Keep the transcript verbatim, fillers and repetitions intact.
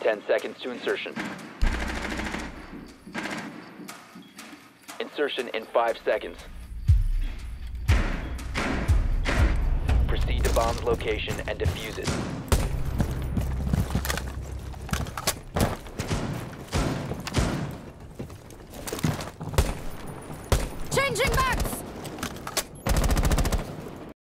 ten seconds to insertion. Insertion in five seconds. Proceed to bomb's location and defuse it. Changing back!